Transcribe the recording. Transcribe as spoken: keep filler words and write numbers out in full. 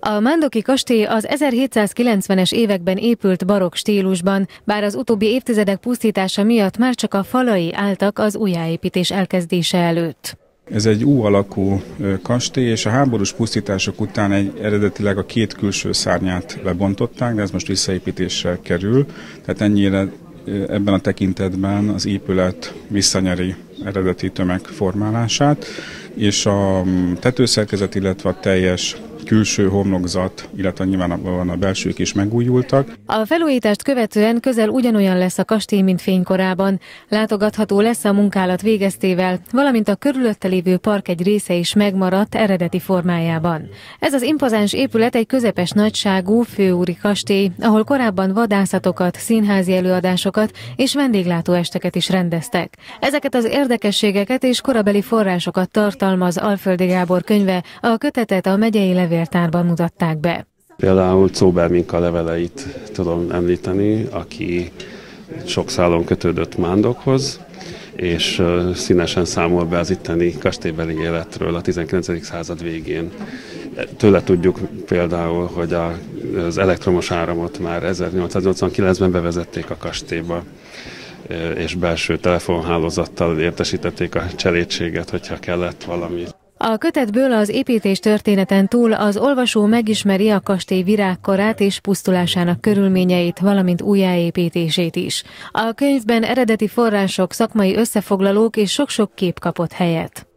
A Mándoki kastély az ezerhétszázkilencvenes években épült barokk stílusban, bár az utóbbi évtizedek pusztítása miatt már csak a falai álltak az újjáépítés elkezdése előtt. Ez egy U-alakú kastély, és a háborús pusztítások után egy, eredetileg a két külső szárnyát lebontották, de ez most visszaépítésre kerül, tehát ennyire ebben a tekintetben az épület visszanyeri eredeti tömegformálását, és a tetőszerkezet, illetve a teljes külső homlokzat, illetve nyilvánvalóan a belsők is megújultak. A felújítást követően közel ugyanolyan lesz a kastély, mint fénykorában. Látogatható lesz a munkálat végeztével, valamint a körülötte lévő park egy része is megmaradt eredeti formájában. Ez az impozáns épület egy közepes nagyságú főúri kastély, ahol korábban vadászatokat, színházi előadásokat és vendéglátóesteket is rendeztek. Ezeket az érdekességeket és korabeli forrásokat tartalmaz Alföldi Gábor könyve, a kötetet a megyei levéltárban mutatták be. Például Czóbel Minka leveleit tudom említeni, aki sok szálon kötődött Mándokhoz, és színesen számol be az itteni kastélybeli életről a tizenkilencedik század végén. Tőle tudjuk például, hogy az elektromos áramot már ezernyolcszáznyolcvankilencben bevezették a kastélyba, és belső telefonhálózattal értesítették a cselédséget, hogyha kellett valami. A kötetből az építés történeten túl az olvasó megismeri a kastély virágkorát és pusztulásának körülményeit, valamint újjáépítését is. A könyvben eredeti források, szakmai összefoglalók és sok-sok kép kapott helyet.